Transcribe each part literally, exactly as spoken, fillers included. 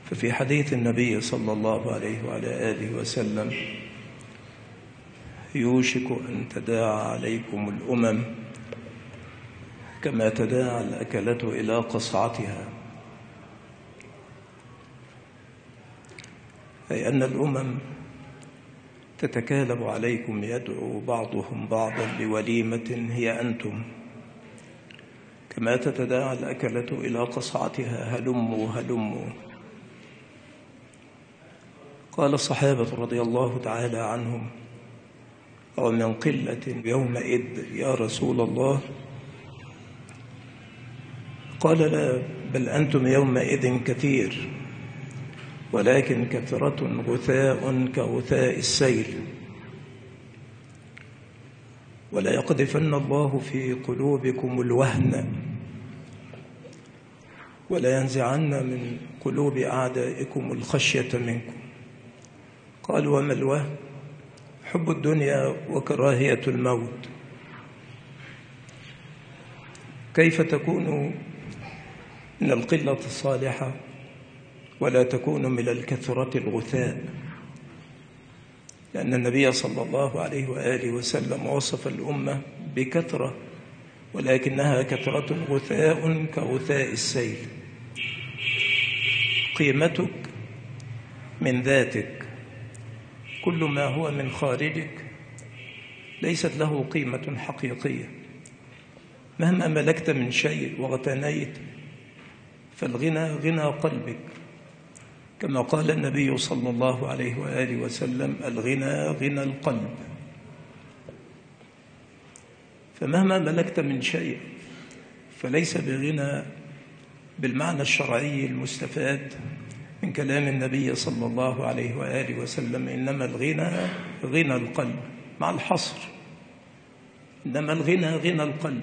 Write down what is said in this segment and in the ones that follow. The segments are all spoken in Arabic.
ففي حديث النبي صلى الله عليه وعلى آله وسلم: يوشك أن تداعى عليكم الأمم كما تداعى الأكلة إلى قصعتها، أي أن الأمم تتكالب عليكم يدعو بعضهم بعضا لوليمة هي أنتم، كما تتداعى الأكلة إلى قصعتها، هلموا هلموا. قال الصحابة رضي الله تعالى عنهم: ومن قلة يومئذ يا رسول الله؟ قال: لا، بل أنتم يومئذ كثير، ولكن كثرة غثاء كغثاء السيل. ولا يقذفن الله في قلوبكم الوهن، ولا ينزعن من قلوب أعدائكم الخشية منكم. قال: وما الوهن؟ حب الدنيا وكراهية الموت. كيف تكون من القلة الصالحة ولا تكون من الكثرة الغثاء؟ لأن النبي صلى الله عليه وآله وسلم وصف الأمة بكثرة، ولكنها كثرة غثاء كغثاء السيل. قيمتك من ذاتك، كل ما هو من خارجك ليست له قيمة حقيقية. مهما ملكت من شيء واغتنيت، فالغنى غنى قلبك، كما قال النبي صلى الله عليه وآله وسلم: الغنى غنى القلب. فمهما ملكت من شيء فليس بغنى بالمعنى الشرعي المستفاد من كلام النبي صلى الله عليه وآله وسلم، إنما الغنى غنى القلب، مع الحصر، إنما الغنى غنى القلب.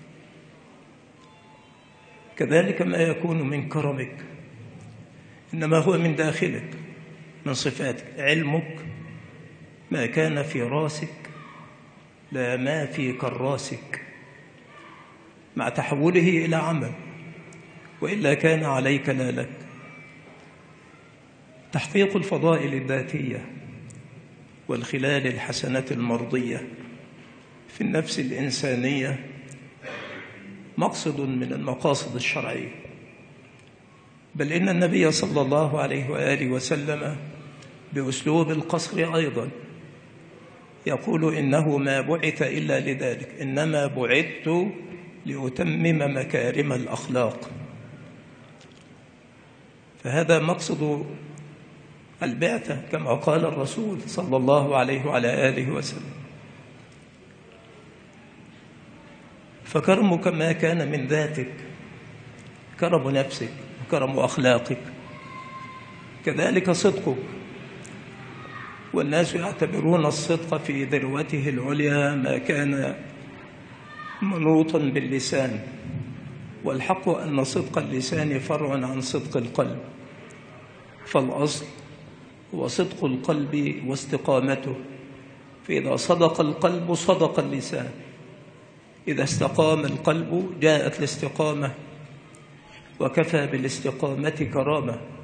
كذلك ما يكون من كرمك إنما هو من داخلك، من صفاتك. علمك ما كان في راسك لا ما في كراسك، مع تحوله إلى عمل، وإلا كان عليك لا لك. تحقيق الفضائل الذاتية والخلال الحسنة المرضية في النفس الإنسانية مقصد من المقاصد الشرعية، بل إن النبي صلى الله عليه وآله وسلم بأسلوب القصر أيضا يقول: إنه ما بعث إلا لذلك، إنما بعثت لأتمم مكارم الأخلاق. فهذا مقصد البعثة كما قال الرسول صلى الله عليه وعلى آله وسلم. فكرمك ما كان من ذاتك، كرم نفسك وكرم أخلاقك. كذلك صدقك، والناس يعتبرون الصدق في ذروته العليا ما كان منوطا باللسان، والحق أن صدق اللسان فرع عن صدق القلب، فالأصل هو صدق القلب واستقامته. فإذا صدق القلب صدق اللسان، إذا استقام القلب جاءت الاستقامة، وكفى بالاستقامة كرامة.